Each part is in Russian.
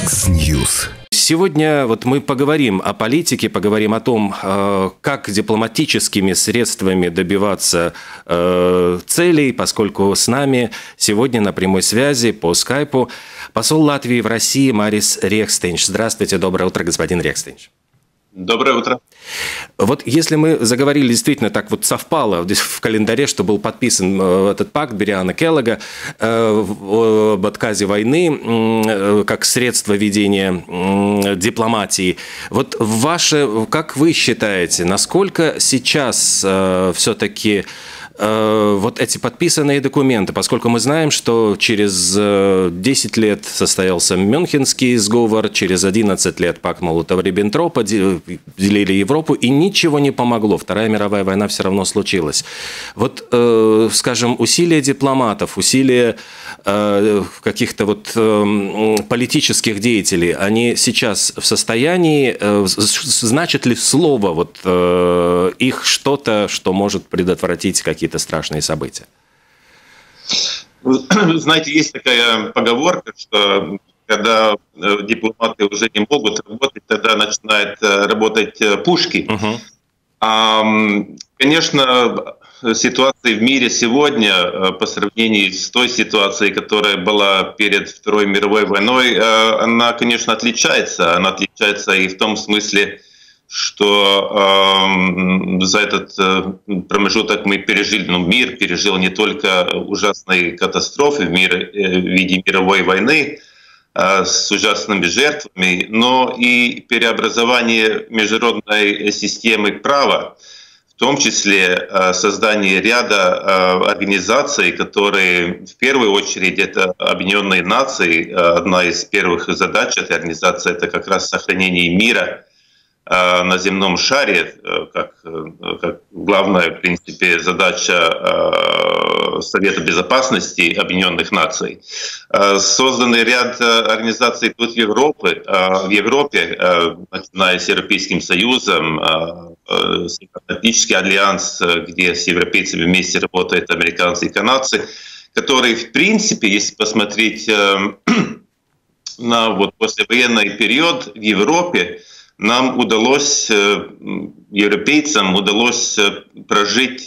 X-News. Сегодня вот мы поговорим о политике, поговорим о том, как дипломатическими средствами добиваться целей, поскольку с нами сегодня на прямой связи по скайпу посол Латвии в России Марис Рекстенш. Здравствуйте, доброе утро, господин Рекстенш. Доброе утро. Вот если мы заговорили, действительно так вот совпало в календаре, что был подписан этот пакт Бериана Келлога об отказе войны как средство ведения дипломатии. Вот как вы считаете, насколько сейчас все-таки вот эти подписанные документы, поскольку мы знаем, что через 10 лет состоялся Мюнхенский сговор, через 11 лет пакт Молотова-Риббентропа, делили Европу, и ничего не помогло. Вторая мировая война все равно случилась. Вот, скажем, усилия дипломатов, усилия каких-то вот политических деятелей, они сейчас в состоянии, значит ли слово вот их что-то, что может предотвратить какие-то страшные события? Вы знаете, есть такая поговорка, что когда дипломаты уже не могут работать, тогда начинают работать пушки. Конечно, ситуация в мире сегодня по сравнению с той ситуацией, которая была перед Второй мировой войной, она, конечно, отличается. Она отличается и в том смысле, что за этот промежуток мы пережили, мир пережил не только ужасные катастрофы в виде мировой войны с ужасными жертвами, но и преобразование международной системы права, в том числе создание ряда организаций, которые в первую очередь это Объединенные Нации. Одна из первых задач этой организации — это как раз сохранение мира на земном шаре, как главная, в принципе, задача Совета Безопасности Объединенных Наций. Созданный ряд организаций тут в Европе, начиная с Европейским Союзом, Североатлантический альянс, где с европейцами вместе работают американцы и канадцы, которые, в принципе, если посмотреть на послевоенный период в Европе, нам удалось, европейцам удалось прожить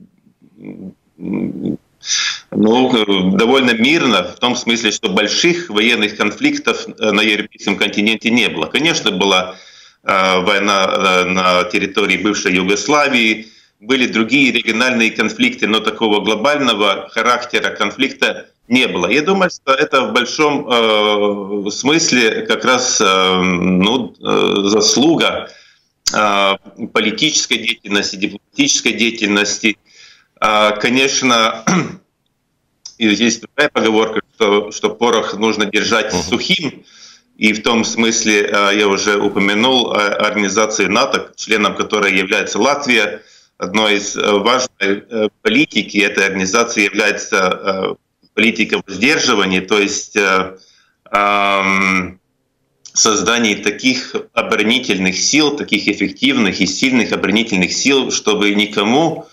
довольно мирно, в том смысле, что больших военных конфликтов на европейском континенте не было. Конечно, была война на территории бывшей Югославии, были другие региональные конфликты, но такого глобального характера конфликта не было. Я думаю, что это в большом смысле как раз заслуга политической деятельности, дипломатической деятельности. Конечно, и здесь другая поговорка, что порох нужно держать сухим. И в том смысле я уже упомянул организацию НАТО, членом которой является Латвия. Одной из важной политики этой организации является политика воздерживания, то есть создание таких оборонительных сил, таких эффективных и сильных оборонительных сил, чтобы никому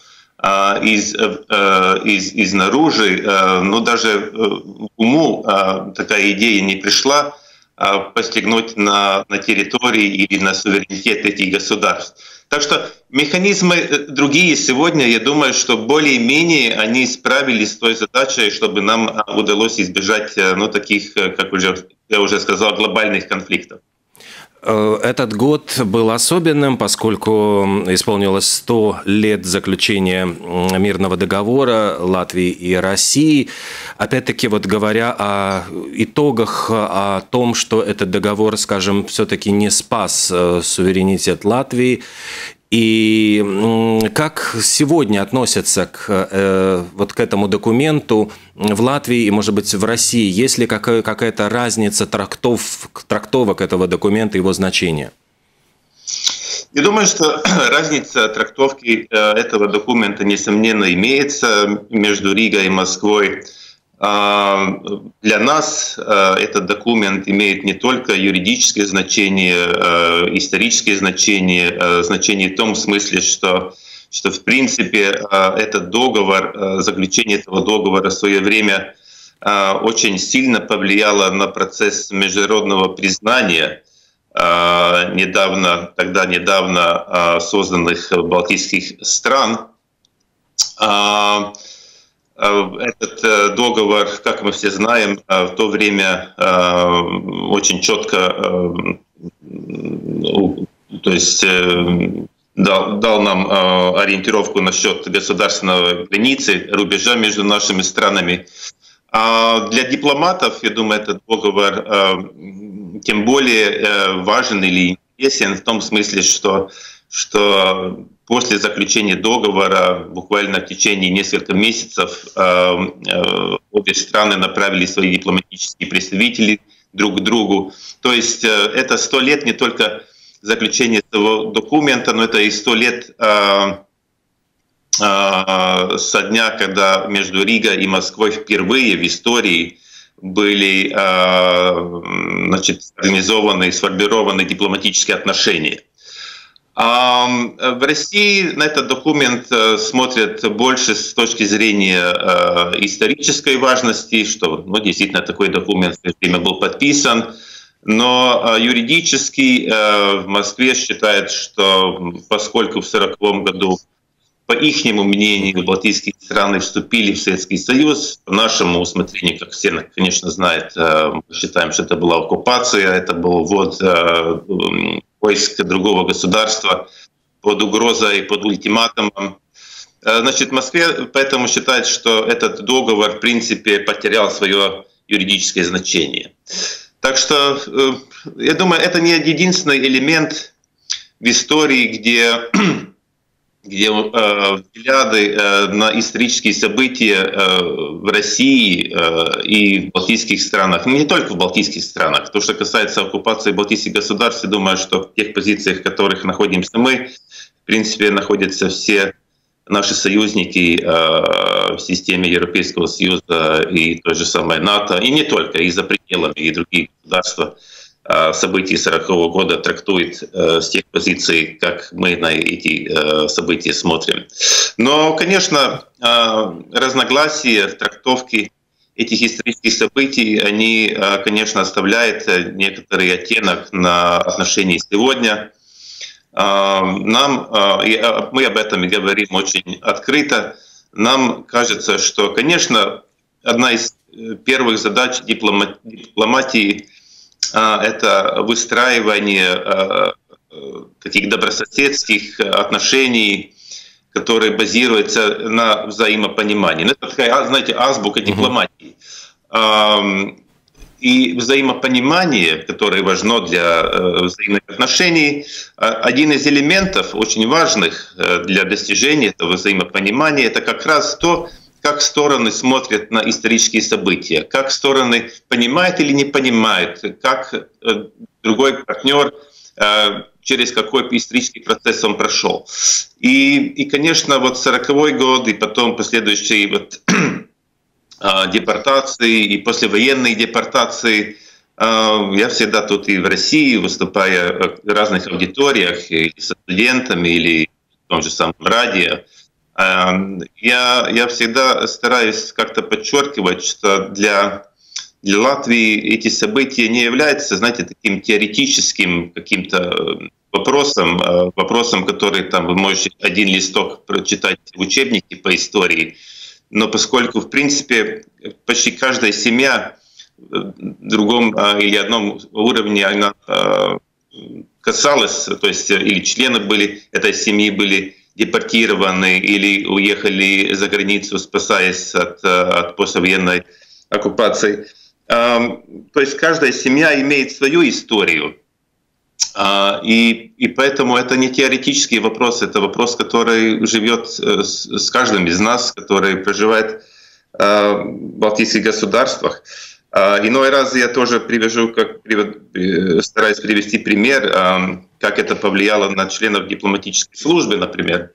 изнаружи, даже уму такая идея не пришла, посягнуть на территории или на суверенитет этих государств. Так что механизмы другие сегодня, я думаю, что более-менее они справились с той задачей, чтобы нам удалось избежать таких, как я уже сказал, глобальных конфликтов. Этот год был особенным, поскольку исполнилось 100 лет заключения мирного договора Латвии и России. Опять-таки, вот говоря о итогах, о том, что этот договор, скажем, все-таки не спас суверенитет Латвии. И как сегодня относятся к этому документу в Латвии и, может быть, в России? Есть ли какая-то разница трактовок этого документа, его значения? Я думаю, что разница трактовки этого документа, несомненно, имеется между Ригой и Москвой. Для нас этот документ имеет не только юридическое значение, историческое значение, значение в том смысле, что в принципе этот договор, заключение этого договора в свое время очень сильно повлияла на процесс международного признания недавно созданных балтийских стран. Этот договор, как мы все знаем, в то время очень четко, то есть дал нам ориентировку насчет государственной границы, рубежа между нашими странами. А для дипломатов, я думаю, этот договор тем более важен или интересен в том смысле, что после заключения договора буквально в течение нескольких месяцев обе страны направили свои дипломатические представители друг к другу. То есть это 100 лет не только заключения этого документа, но это и 100 лет со дня, когда между Ригой и Москвой впервые в истории были организованы и сформированы дипломатические отношения. А в России на этот документ смотрят больше с точки зрения исторической важности, что действительно такой документ в свое время был подписан, но юридически в Москве считают, что поскольку в 1940 году, по ихнему мнению, балтийские страны вступили в Советский Союз, по нашему усмотрению, как все, конечно, знают, мы считаем, что это была оккупация, это был ввод войск другого государства под угрозой, под ультиматумом. Значит, в Москве поэтому считают, что этот договор, в принципе, потерял свое юридическое значение. Так что, я думаю, это не единственный элемент в истории, где взгляды на исторические события в России и в балтийских странах, не только в балтийских странах. То, что касается оккупации балтийских государств, я думаю, что в тех позициях, в которых находимся мы, в принципе, находятся все наши союзники в системе Европейского Союза и той же самой НАТО, и не только, и за пределами, и другие государства. События 1940 года трактует с тех позиций, как мы на эти события смотрим. Но, конечно, разногласия в трактовке этих исторических событий, они, конечно, оставляют некоторый оттенок на отношения сегодня. Мы об этом и говорим очень открыто. Нам кажется, что, конечно, одна из первых задач дипломатии — это выстраивание таких добрососедских отношений, которые базируются на взаимопонимании. Это такая, знаете, азбука дипломатии. И взаимопонимание, которое важно для взаимных отношений, один из элементов очень важных для достижения этого взаимопонимания — это как раз то, как стороны смотрят на исторические события, как стороны понимают или не понимают, как другой партнер, через какой исторический процесс он прошел. И конечно, вот 40-й год и потом последующие депортации и послевоенные депортации. Я всегда тут и в России, выступая в разных аудиториях, или со студентами, или в том же самом радио, я всегда стараюсь как-то подчеркивать, что для Латвии эти события не являются, знаете, таким теоретическим каким-то вопросом, который там вы можете один листок прочитать в учебнике по истории. Но поскольку, в принципе, почти каждая семья в другом или одном уровне она касалась, то есть или члены этой семьи были депортированы или уехали за границу, спасаясь от послевоенной оккупации. То есть каждая семья имеет свою историю. И поэтому это не теоретический вопрос, это вопрос, который живет с каждым из нас, который проживает в балтийских государствах. Иной раз я тоже стараюсь привести пример, как это повлияло на членов дипломатической службы, например.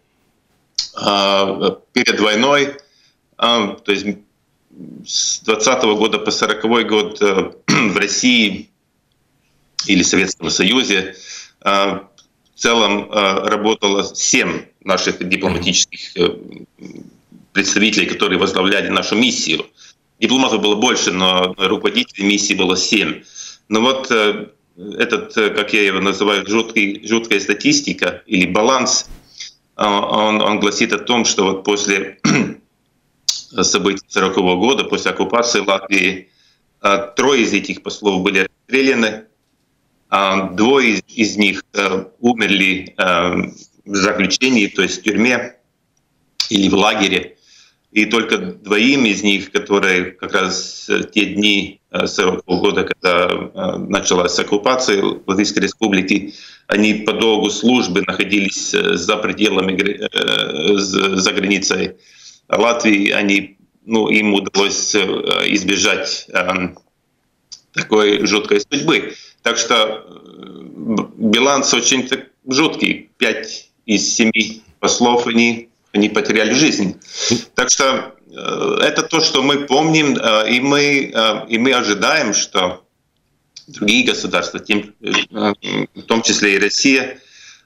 Перед войной, то есть с 20-го года по 40-й год в России или Советском Союзе в целом работало 7 наших дипломатических представителей, которые возглавляли нашу миссию. дипломатов было больше, но руководителей миссии было 7. Но вот этот, как я его называю, жуткая статистика или баланс, он гласит о том, что вот после событий 1940 года, после оккупации Латвии, 3 из этих послов были расстреляны, 2 из них умерли в заключении, то есть в тюрьме или в лагере. И только 2 из них, которые как раз те дни 1940 года, когда началась оккупация Латвийской Республики, они по долгу службы находились за пределами, за границей Латвии. Им удалось избежать такой жуткой судьбы. Так что баланс очень жуткий. 5 из 7 послов они потеряли жизнь. Так что это то, что мы помним, и мы ожидаем, что другие государства, в том числе и Россия,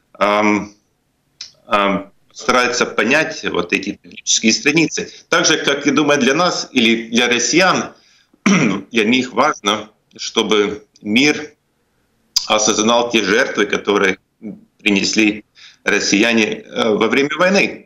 стараются понять вот эти трагические страницы. Так же, как, я думаю, для нас или для россиян, для них важно, чтобы мир осознал те жертвы, которые принесли россияне во время войны.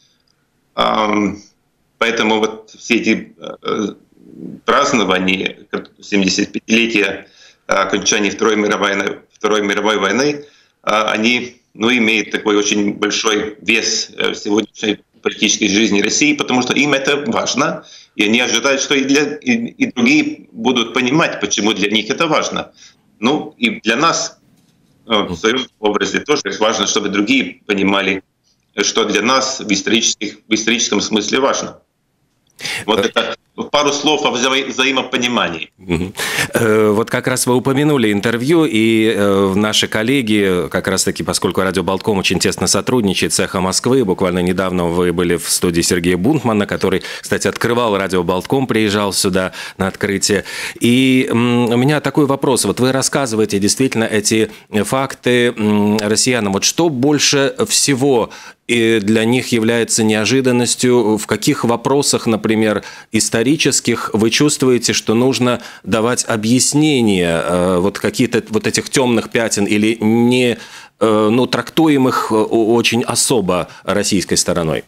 Поэтому вот все эти празднования 75-летия окончания Второй мировой войны, они имеют такой очень большой вес в сегодняшней политической жизни России, потому что им это важно, и они ожидают, что и другие будут понимать, почему для них это важно. И для нас в своем образе тоже важно, чтобы другие понимали, что для нас в историческом смысле важно. Вот это пару слов о взаимопонимании. Вот как раз вы упомянули интервью, и наши коллеги, как раз-таки, поскольку Радио Болтком очень тесно сотрудничает с «Эхо Москвы», буквально недавно вы были в студии Сергея Бунтмана, который, кстати, открывал Радио Болтком, приезжал сюда на открытие. И у меня такой вопрос. Вот вы рассказываете действительно эти факты россиянам. Вот что больше всего и для них является неожиданностью? В каких вопросах, например, исторических, вы чувствуете, что нужно давать объяснения вот какие-то вот этих темных пятен или не трактуемых очень особо российской стороной?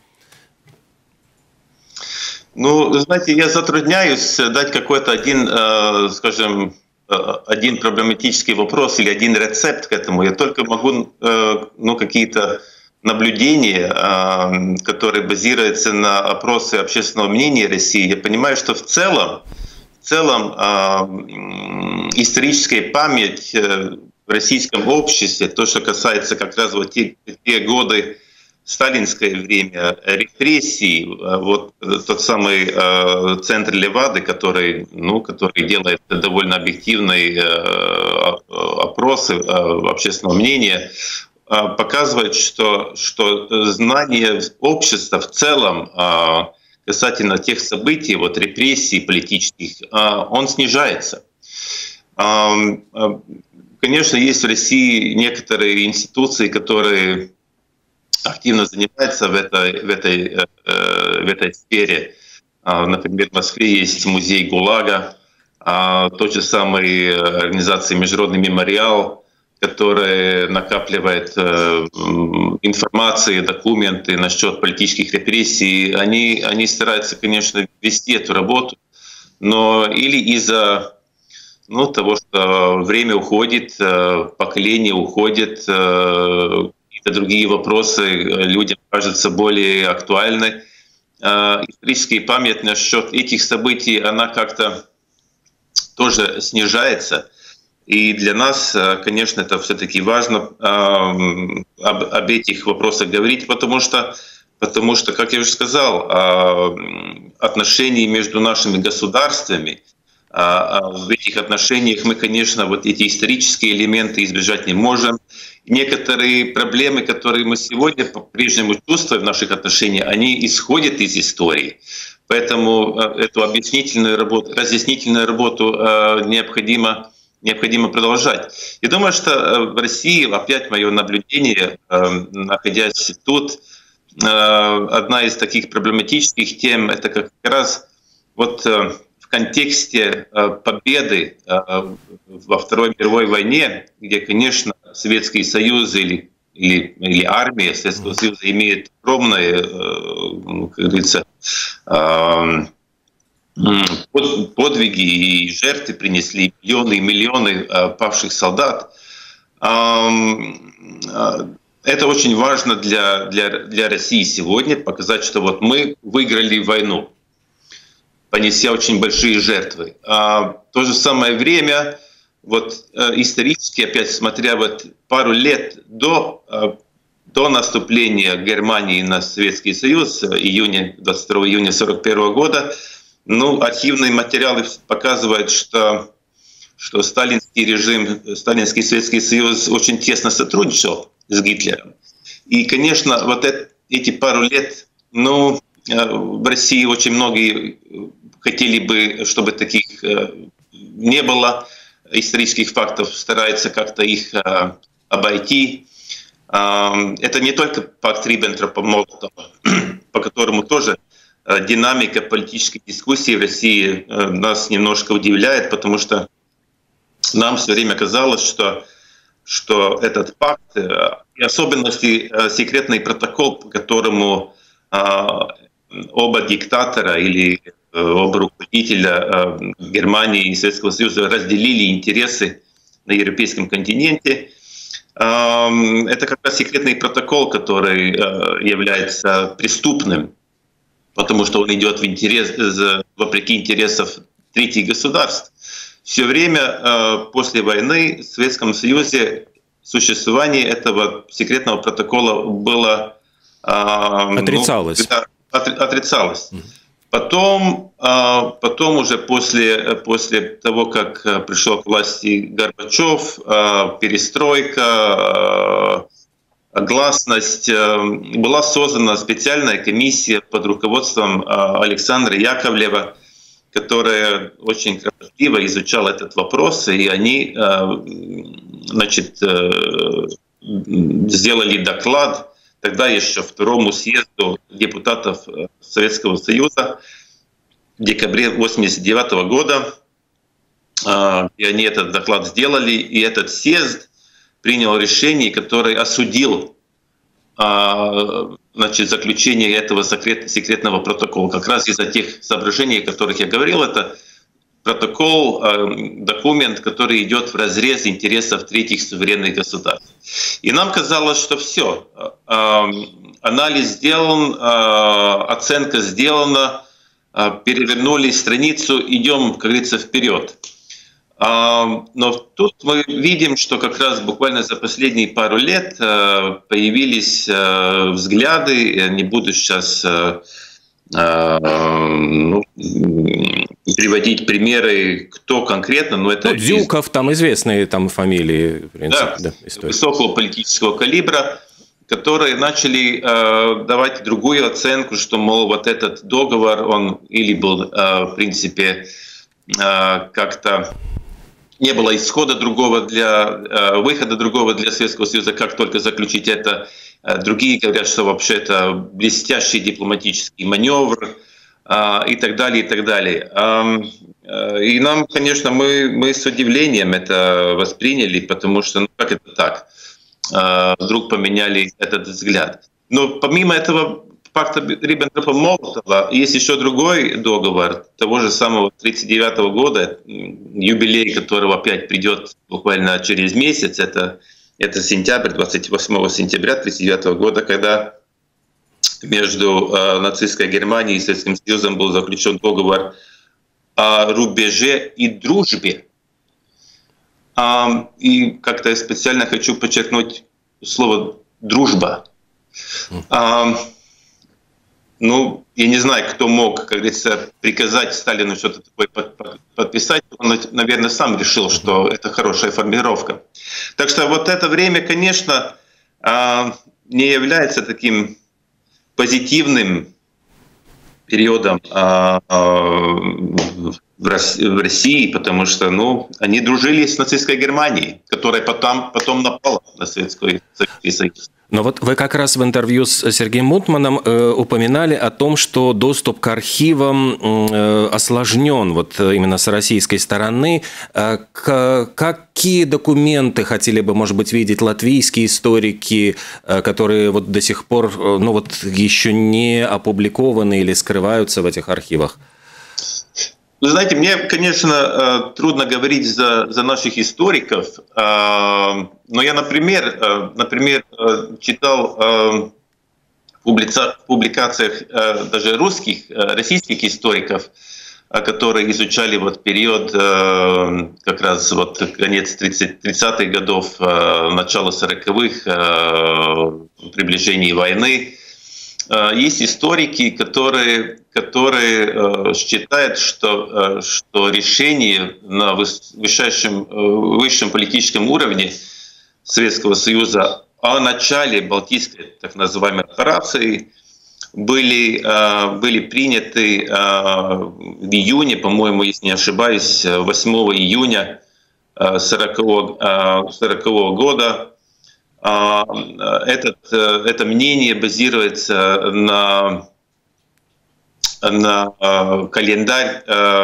Знаете, я затрудняюсь дать какой-то один проблематический вопрос или один рецепт к этому. Я только могу какие-то наблюдения, которые базируются на опросе общественного мнения России. Я понимаю, что в целом историческая память в российском обществе, то, что касается как раз вот те годы, сталинское время, репрессий, вот тот самый центр Левады, который делает довольно объективные опросы общественного мнения, показывает, что знание общества в целом касательно тех событий, вот репрессий политических, он снижается. Конечно, есть в России некоторые институции, которые активно занимаются в этой сфере. Например, в Москве есть музей ГУЛАГа, тот же самый организация «Международный мемориал», которая накапливает информацию, документы насчет политических репрессий. Они стараются, конечно, вести эту работу, но или из-за того, что время уходит, поколение уходит, какие-то другие вопросы людям кажутся более актуальны. Историческая память насчет этих событий, она как-то тоже снижается. И для нас, конечно, это все-таки важно об этих вопросах говорить, потому что, как я уже сказал, отношения между нашими государствами, в этих отношениях мы, конечно, вот эти исторические элементы избежать не можем. Некоторые проблемы, которые мы сегодня по-прежнему чувствуем в наших отношениях, они исходят из истории. Поэтому эту разъяснительную работу необходимо продолжать. Я думаю, что в России, опять мое наблюдение, находясь тут, одна из таких проблематических тем — это как раз вот в контексте победы во Второй мировой войне, где, конечно, Советский Союз или армия Советского Союза имеет огромные, как говорится, подвиги и жертвы принесли, миллионы и миллионы павших солдат. Это очень важно для России сегодня, показать, что вот мы выиграли войну, понеся очень большие жертвы. В то же самое время, вот исторически, опять смотря вот пару лет до наступления Германии на Советский Союз, 22 июня 1941 года, архивные материалы показывают, что сталинский режим, сталинский Советский Союз очень тесно сотрудничал с Гитлером. И, конечно, вот эти пару лет, в России очень многие хотели бы, чтобы таких не было исторических фактов, стараются как-то их обойти. Это не только пакт Риббентропа-Молотова, по которому тоже динамика политической дискуссии в России нас немножко удивляет, потому что нам все время казалось, что этот пакт, и особенности секретный протокол, по которому оба диктатора или оба руководителя Германии и Советского Союза разделили интересы на европейском континенте. Это как раз секретный протокол, который является преступным, потому что он идет вопреки интересам третьих государств. Все время после войны в Советском Союзе существование этого секретного протокола было отрицалось. Отрицалось. Потом уже после того, как пришел к власти Горбачев, перестройка, гласность, была создана специальная комиссия под руководством Александра Яковлева, которая очень кропотливо изучала этот вопрос, и они, сделали доклад тогда еще Второму съезду депутатов Советского Союза в декабре 1989 года, и они этот доклад сделали, и этот съезд принял решение, которое осудил заключение этого секретного протокола. Как раз из-за тех соображений, о которых я говорил, это протокол, документ, который идет вразрез интересов третьих суверенных государств. И нам казалось, что все, анализ сделан, оценка сделана, перевернули страницу, идем, как говорится, вперед. Но тут мы видим, что как раз буквально за последние пару лет появились взгляды, не буду сейчас приводить примеры, кто конкретно, но это... Дюков, там известные там фамилии, в принципе, да, высокого политического калибра, которые начали давать другую оценку, что, мол, вот этот договор, он или был, в принципе, как-то не было исхода другого выхода другого для Советского Союза, как только заключить это. Другие говорят, что вообще это блестящий дипломатический маневр и так далее, и так далее. И нам, конечно, мы с удивлением это восприняли, потому что, как это так? Вдруг поменяли этот взгляд. Но помимо этого пакта Риббентропа-Молотова есть еще другой договор того же самого 1939 года, юбилей которого опять придет буквально через месяц. Это сентябрь, 28 сентября 1939 года, когда между нацистской Германией и Советским Союзом был заключен договор о рубеже и дружбе. И как-то я специально хочу подчеркнуть слово «дружба». Я не знаю, кто мог, как говорится, приказать Сталину что-то такое подписать. Он, наверное, сам решил, что это хорошая формулировка. Так что вот это время, конечно, не является таким позитивным периодом в России, потому что, ну, они дружили с нацистской Германией, которая потом напала на Советский Союз. Но вот вы как раз в интервью с Сергеем Мунтманом упоминали о том, что доступ к архивам осложнен вот именно с российской стороны. Какие документы хотели бы, может быть, видеть латвийские историки, которые вот до сих пор, ну вот еще не опубликованы или скрываются в этих архивах? Вы знаете, мне, конечно, трудно говорить за наших историков, но я, например, читал в публикациях даже российских историков, которые изучали вот период как раз вот конец 30-х годов, начало 40-х, приближение войны. Есть историки, которые считают, что решение на высшем политическом уровне Советского Союза о начале Балтийской так называемой операции были приняты в июне, по-моему, если не ошибаюсь, 8 июня 1940 года. Это мнение базируется на календарь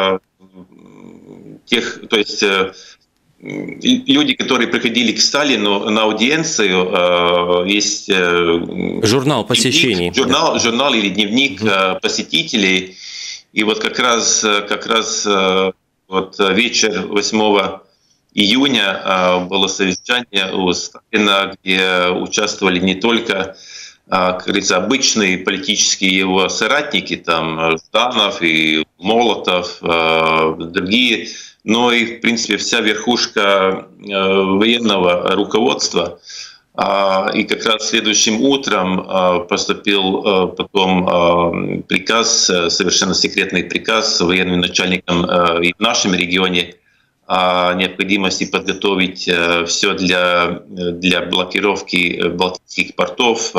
тех, то есть люди, которые приходили к Сталину на аудиенцию, есть журнал посещений, журнал или дневник посетителей, и вот как раз вот вечер 8 июня было совещание у Сталина, где участвовали не только, как говорится, обычные политические его соратники, там Жданов и Молотов, другие, но и, в принципе, вся верхушка военного руководства. И как раз следующим утром поступил потом приказ, совершенно секретный приказ военным начальникам и в нашем регионе о необходимости подготовить все для блокировки балтийских портов,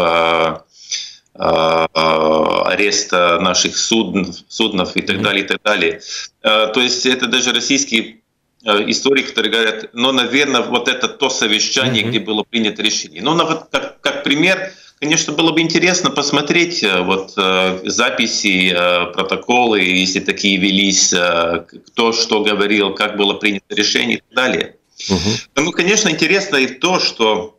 ареста наших суднов и так далее, и так далее. То есть это даже российские историки, которые говорят, ну, наверное, вот это то совещание, где было принято решение. Ну, как пример, конечно, было бы интересно посмотреть вот записи, протоколы, если такие велись, кто что говорил, как было принято решение и так далее. Ну, конечно, интересно и то, что,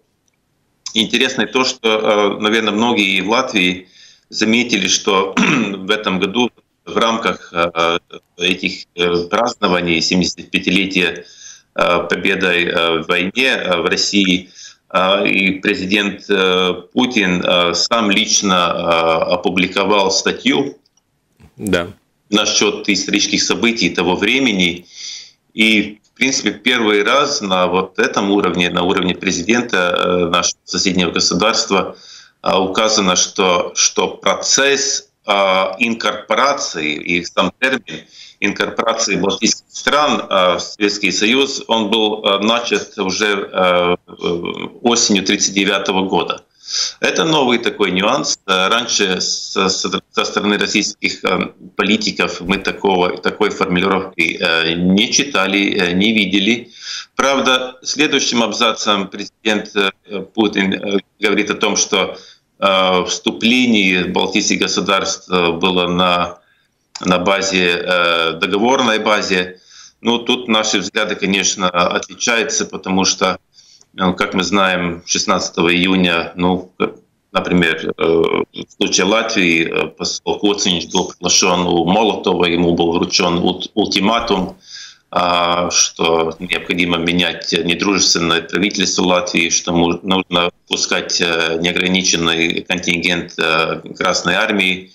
наверное, многие в Латвии заметили, что в этом году в рамках этих празднований 75-летия победы в войне в России и президент Путин сам лично опубликовал статью насчет исторических событий того времени. И, в принципе, первый раз на вот этом уровне, на уровне президента нашего соседнего государства указано, что процесс инкорпорации, и сам термин инкорпорации балтийских стран в Советский Союз, он был начат уже осенью 1939 года. Это новый такой нюанс. Раньше со стороны российских политиков мы такой формулировки не читали, не видели. Правда, следующим абзацем президент Путин говорит о том, что вступление балтийских государств было на базе, договорной базе. Ну, тут наши взгляды, конечно, отличаются, потому что, как мы знаем, 16 июня, ну, например, в случае Латвии посол Коцинич был приглашен у Молотова, ему был вручен ультиматум, что необходимо менять недружественное правительство Латвии, что нужно пускать неограниченный контингент Красной Армии.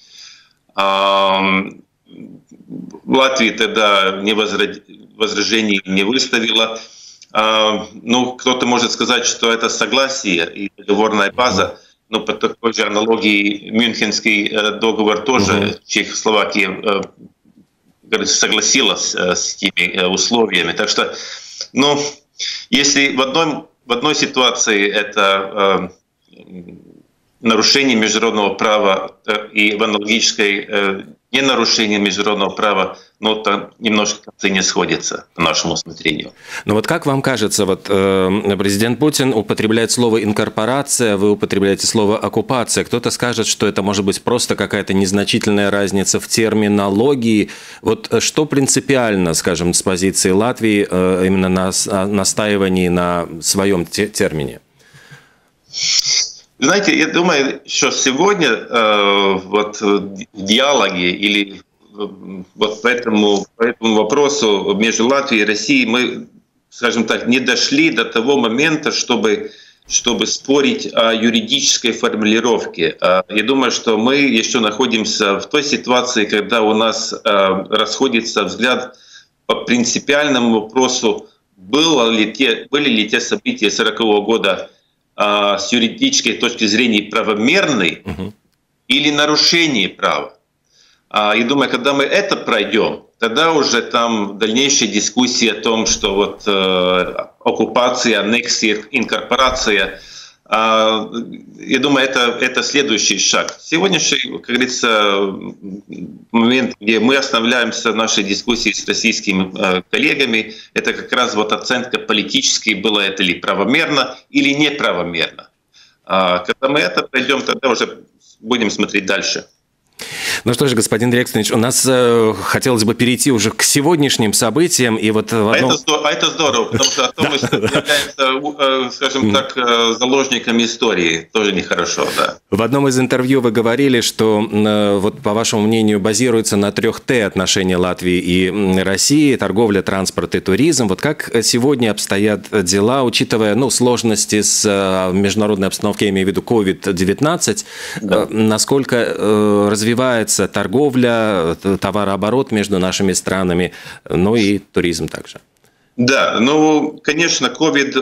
Латвия тогда возражений не выставила. Ну, кто-то может сказать, что это согласие и договорная база, но по такой же аналогии Мюнхенский договор тоже Чехословакия согласилась с теми условиями. Так что, ну, если в одной ситуации это нарушение международного права и в аналогической ненарушение международного права, но это немножко не сходится по нашему усмотрению. Но вот как вам кажется, вот президент Путин употребляет слово «инкорпорация», вы употребляете слово «оккупация». Кто-то скажет, что это может быть просто какая-то незначительная разница в терминологии. Вот что принципиально, скажем, с позиции Латвии именно на настаивании на своем термине? Знаете, я думаю, что сегодня вот в диалоге или вот по этому вопросу между Латвией и Россией мы, скажем так, не дошли до того момента, чтобы спорить о юридической формулировке. Я думаю, что мы еще находимся в той ситуации, когда у нас расходится взгляд по принципиальному вопросу, были ли те события 40-го года с юридической точки зрения правомерны или нарушение права. И думаю, когда мы это пройдем, тогда уже там дальнейшие дискуссии о том, что вот оккупация, аннексия, инкорпорация, я думаю, это следующий шаг. Сегодняшний, как говорится, момент, где мы останавливаемся в нашей дискуссии с российскими коллегами, это как раз вот оценка политической, было это ли правомерно или неправомерно. Когда мы это пройдем, тогда уже будем смотреть дальше. Ну что же, господин Рекстович, у нас хотелось бы перейти уже к сегодняшним событиям. И вот это здорово, потому что мы являемся, скажем так, заложниками истории. Тоже нехорошо, да. В одном из интервью вы говорили, что, вот, по вашему мнению, базируется на 3Т отношения Латвии и России: торговля, транспорт и туризм. Вот как сегодня обстоят дела, учитывая сложности с международной обстановкой, я имею в виду COVID-19, насколько развивается торговля, товарооборот между нашими странами, ну и туризм также? Да, конечно, COVID,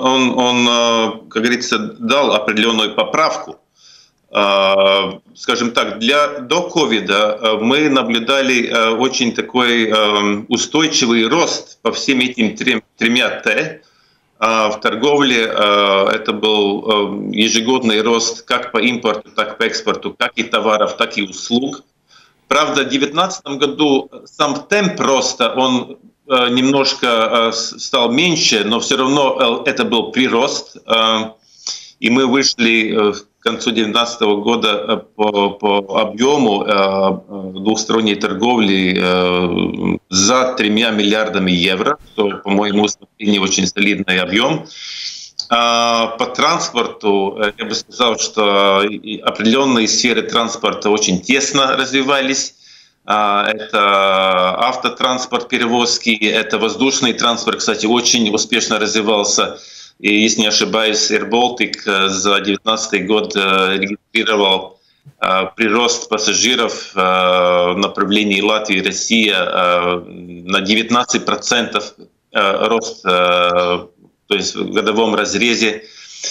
он, как говорится, дал определенную поправку. Скажем так, до COVID мы наблюдали очень такой устойчивый рост по всем этим тремя Т. В торговле это был ежегодный рост как по импорту, так и по экспорту, как и товаров, так и услуг. Правда, в 2019 году сам темп роста, он немножко стал меньше, но все равно это был прирост. И мы вышли к концу 2019 года по объему двухсторонней торговли за 3 миллиардами евро, что, по моему усмотрению, очень солидный объем. По транспорту я бы сказал, что определенные сферы транспорта очень тесно развивались. Это автотранспорт, перевозки, это воздушный транспорт, кстати, очень успешно развивался. И, если не ошибаюсь, AirBaltic за 2019 год регистрировал прирост пассажиров в направлении Латвии и России на 19% рост, то есть в годовом разрезе.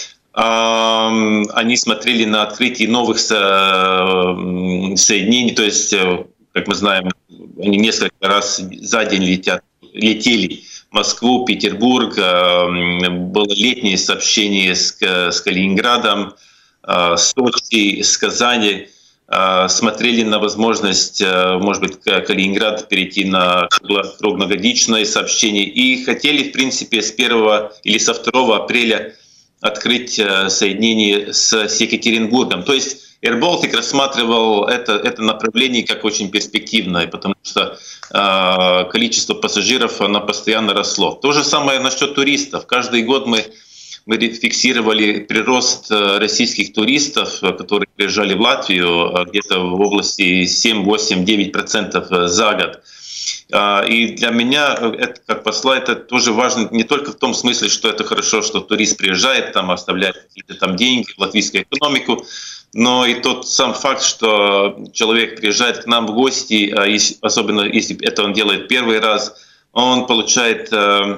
Они смотрели на открытие новых соединений, то есть, как мы знаем, они несколько раз за день летели в Москву, Петербург. Было летнее сообщение с Калининградом, Сочи, с Казани. Смотрели на возможность, может быть, Калининград перейти на круглогодичное сообщение. И хотели, в принципе, с 1 или со 2 апреля открыть соединение с Екатеринбургом. То есть AirBaltic рассматривал это направление как очень перспективное, потому что количество пассажиров оно постоянно росло. То же самое насчет туристов. Каждый год мы фиксировали прирост российских туристов, которые приезжали в Латвию, где-то в области 7, 8, 9% за год. И для меня, это, как посла, это тоже важно не только в том смысле, что это хорошо, что турист приезжает, там оставляет какие-то там деньги в латвийскую экономику, но и тот сам факт, что человек приезжает к нам в гости, особенно если это он делает первый раз, он получает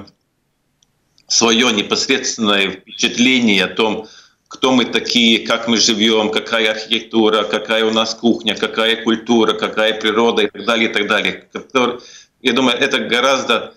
свое непосредственное впечатление о том, кто мы такие, как мы живем, какая архитектура, какая у нас кухня, какая культура, какая природа и так далее, и так далее. Я думаю, это гораздо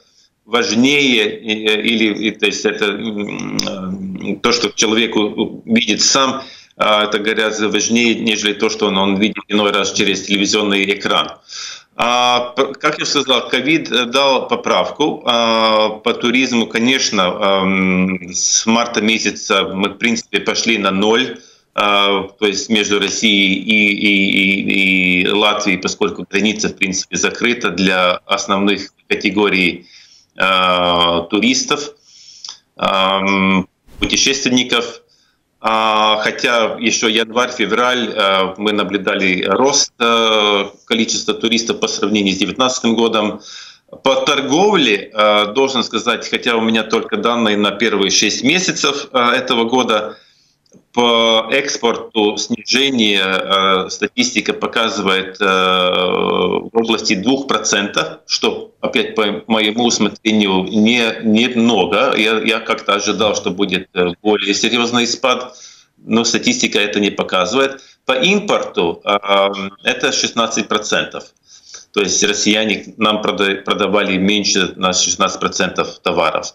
важнее, то есть это то, что человек видит сам, Это гораздо важнее, нежели то, что он видит иной раз через телевизионный экран. Как я сказал, ковид дал поправку по туризму. Конечно, с марта месяца мы, в принципе, пошли на ноль, то есть между Россией и Латвией, поскольку граница, в принципе, закрыта для основных категорий туристов, путешественников. Хотя еще январь-февраль мы наблюдали рост количества туристов по сравнению с 2019 годом. По торговле, должен сказать, хотя у меня только данные на первые 6 месяцев этого года, по экспорту снижение статистика показывает в области 2%, что, опять по моему усмотрению, немного. Я как-то ожидал, что будет более серьезный спад, но статистика это не показывает. По импорту это 16%. То есть россияне нам продавали меньше на 16% товаров.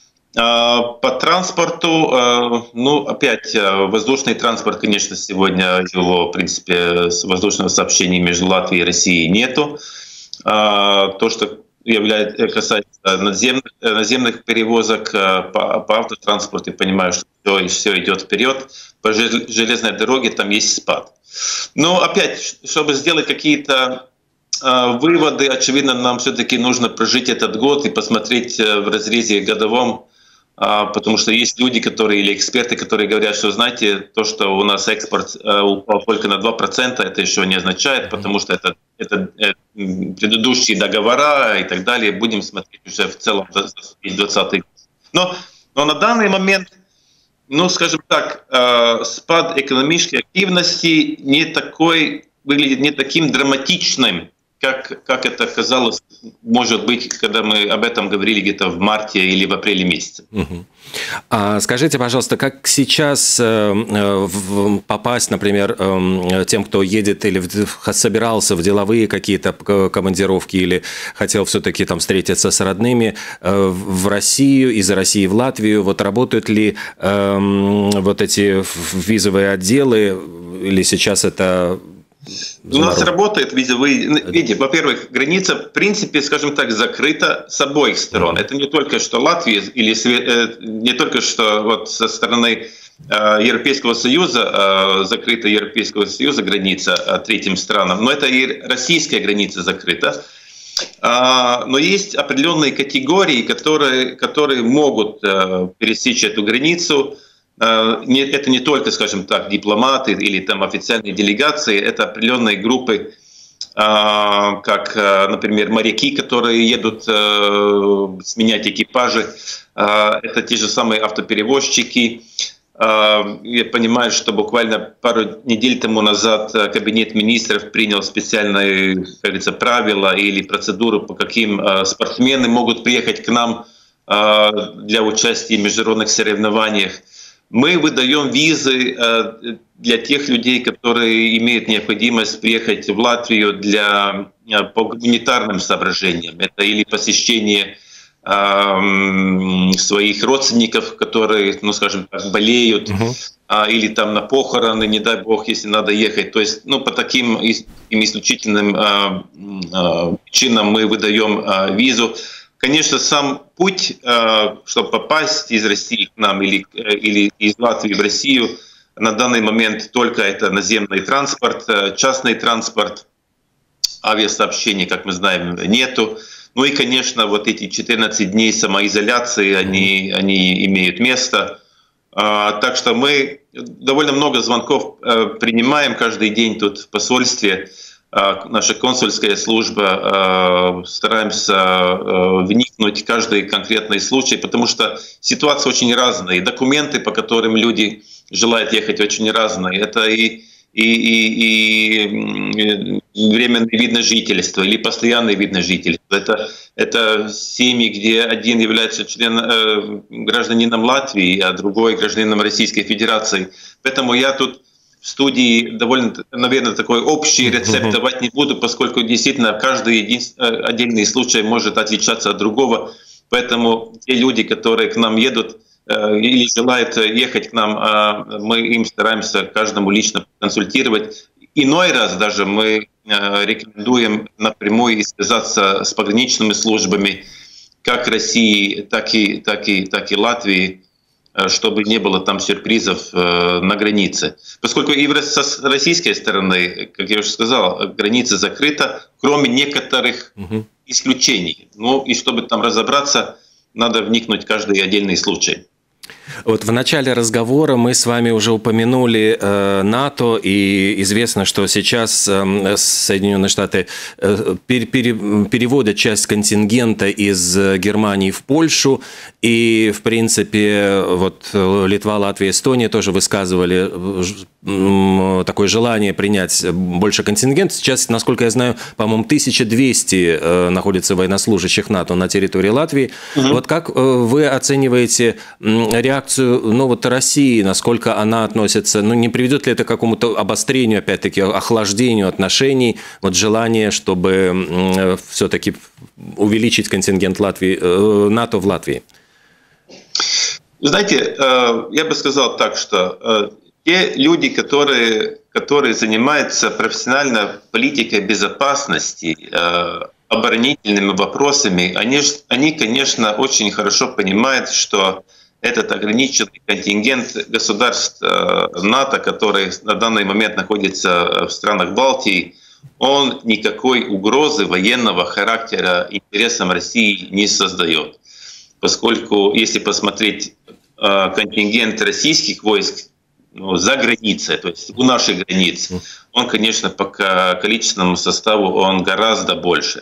По транспорту, опять воздушный транспорт, конечно, сегодня его, в принципе, воздушного сообщения между Латвией и Россией нету. То, что касается наземных перевозок по автотранспорту, я понимаю, что все идет вперед. По железной дороге там есть спад. Но опять, чтобы сделать какие-то выводы, очевидно, нам все-таки нужно прожить этот год и посмотреть в разрезе годовом. Потому что есть люди, или эксперты, которые говорят, что, знаете, то, что у нас экспорт упал только на 2%, это еще не означает, потому что это предыдущие договора и так далее. Будем смотреть уже в целом 2020 год. Но на данный момент, скажем так, спад экономической активности выглядит не таким драматичным, как это казалось, может быть, когда мы об этом говорили где-то в марте или в апреле месяце. Скажите, пожалуйста, как сейчас попасть, например, тем, кто едет или собирался в деловые какие-то командировки или хотел все-таки там встретиться с родными в Россию, из России в Латвию, вот работают ли вот эти визовые отделы или сейчас это... У нас работает визовые. Видите, во-первых, граница, в принципе, скажем так, закрыта с обоих сторон. Это не только что Латвия, или не только что вот со стороны Европейского Союза, закрыта Европейского Союза граница третьим странам, но это и российская граница закрыта. Но есть определенные категории, которые могут пересечь эту границу. Это не только, скажем так, дипломаты или там официальные делегации, это определенные группы, как, например, моряки, которые едут сменять экипажи, это те же самые автоперевозчики. Я понимаю, что буквально пару недель тому назад Кабинет министров принял специальные, как говорится, правила или процедуру, по каким спортсмены могут приехать к нам для участия в международных соревнованиях. Мы выдаем визы для тех людей, которые имеют необходимость приехать в Латвию по гуманитарным соображениям. Это или посещение своих родственников, которые, скажем так, болеют, или там на похороны, не дай бог, если надо ехать. То есть, по таким исключительным причинам мы выдаем визу. Конечно, сам путь, чтобы попасть из России к нам или из Латвии в Россию, на данный момент только это наземный транспорт, частный транспорт, авиасообщений, как мы знаем, нету. И, конечно, вот эти 14 дней самоизоляции, они имеют место. Так что мы довольно много звонков принимаем каждый день тут в посольстве. Наша консульская служба, стараемся вникнуть в каждый конкретный случай, потому что ситуация очень разная. Документы, по которым люди желают ехать, очень разные. Это и временный вид на жительство или постоянный вид на жительство. Это семьи, где один является гражданином Латвии, а другой гражданином Российской Федерации. Поэтому я тут в студии довольно, наверное, такой общий рецепт давать не буду, поскольку действительно каждый отдельный случай может отличаться от другого. Поэтому те люди, которые к нам едут, или желают ехать к нам, мы им стараемся каждому лично консультировать. Иной раз даже мы рекомендуем напрямую связаться с пограничными службами как России, так и Латвии, чтобы не было там сюрпризов на границе. Поскольку и с российской стороны, как я уже сказал, граница закрыта, кроме некоторых исключений. Ну и чтобы там разобраться, надо вникнуть в каждый отдельный случай. Вот в начале разговора мы с вами уже упомянули НАТО, и известно, что сейчас Соединенные Штаты переводят часть контингента из Германии в Польшу, и, в принципе, вот Литва, Латвия, Эстония тоже высказывали такое желание принять больше контингент. Сейчас, насколько я знаю, по-моему, 1200 находится военнослужащих НАТО на территории Латвии. Вот как вы оцениваете реакцию, ну, вот России, насколько она относится, ну, не приведет ли это к какому-то обострению, опять-таки, охлаждению отношений, вот желание, чтобы все-таки увеличить контингент НАТО в Латвии? Знаете, я бы сказал так, что те люди, которые занимаются профессионально политикой безопасности, оборонительными вопросами, они, конечно, очень хорошо понимают, что этот ограниченный контингент государств НАТО, которые на данный момент находятся в странах Балтии, он никакой угрозы военного характера интересам России не создает. Поскольку, если посмотреть контингент российских войск за границей, то есть у наших границ, он, конечно, по количественному составу он гораздо больше.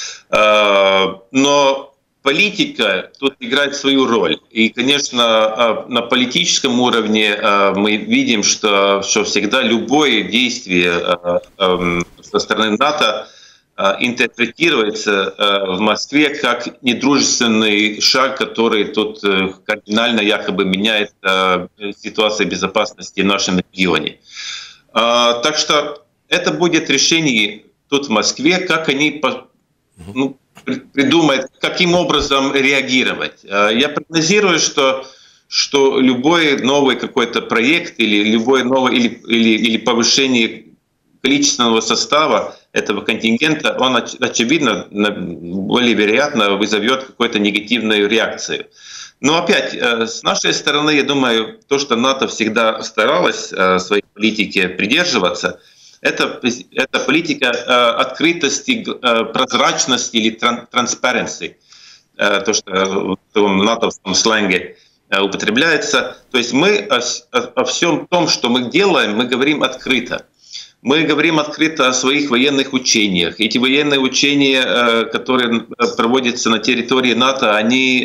Но политика тут играет свою роль. И, конечно, на политическом уровне мы видим, что всегда любое действие со стороны НАТО интерпретируется в Москве как недружественный шаг, который тут кардинально якобы меняет ситуацию безопасности в нашем регионе. Так что это будет решение тут в Москве, как они придумают, каким образом реагировать. Я прогнозирую, что любой новый какой-то проект или любой новый или повышение количественного состава этого контингента, он, очевидно, более вероятно, вызовет какую-то негативную реакцию. Но опять, с нашей стороны, я думаю, то, что НАТО всегда старалась в своей политике придерживаться, это политика открытости, прозрачности или transparency, то, что в натовском сленге употребляется. То есть мы о всем том, что мы делаем, мы говорим открыто. Мы говорим открыто о своих военных учениях. Эти военные учения, которые проводятся на территории НАТО,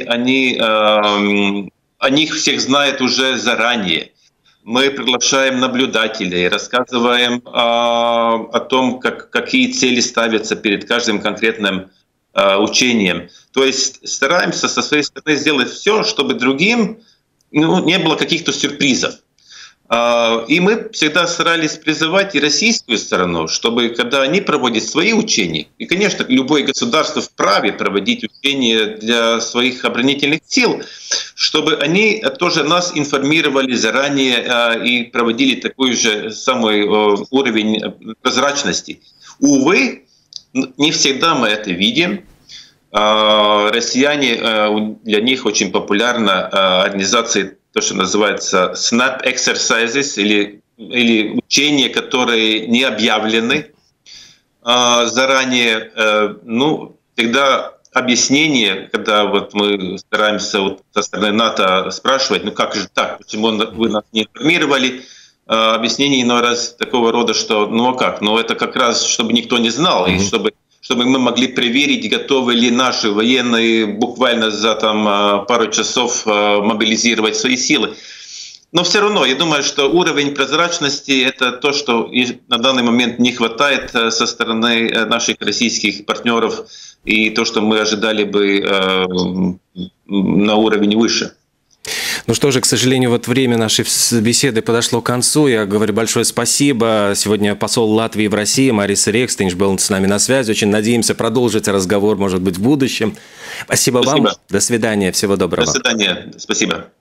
о них всех знают уже заранее. Мы приглашаем наблюдателей, рассказываем о том, какие цели ставятся перед каждым конкретным учением. То есть стараемся со своей стороны сделать все, чтобы другим не было каких-то сюрпризов. И мы всегда старались призывать и российскую сторону, чтобы, когда они проводят свои учения, и, конечно, любое государство вправе проводить учения для своих оборонительных сил, чтобы они тоже нас информировали заранее и проводили такой же самый уровень прозрачности. Увы, не всегда мы это видим. Россияне, для них очень популярна организация, то, что называется SNAP exercises, или учения, которые не объявлены заранее. Всегда объяснение, когда вот мы стараемся со стороны НАТО спрашивать, как же так, почему вы нас не информировали, объяснение иной раз такого рода, что это как раз, чтобы никто не знал, и чтобы мы могли проверить, готовы ли наши военные буквально за пару часов мобилизировать свои силы. Но все равно, я думаю, что уровень прозрачности — это то, что на данный момент не хватает со стороны наших российских партнеров, и то, что мы ожидали бы на уровень выше. Ну что же, к сожалению, вот время нашей беседы подошло к концу. Я говорю большое спасибо. Сегодня посол Латвии в России Марис Рекстинš был с нами на связи. Очень надеемся продолжить разговор, может быть, в будущем. Спасибо вам. До свидания. Всего доброго. До свидания. Спасибо.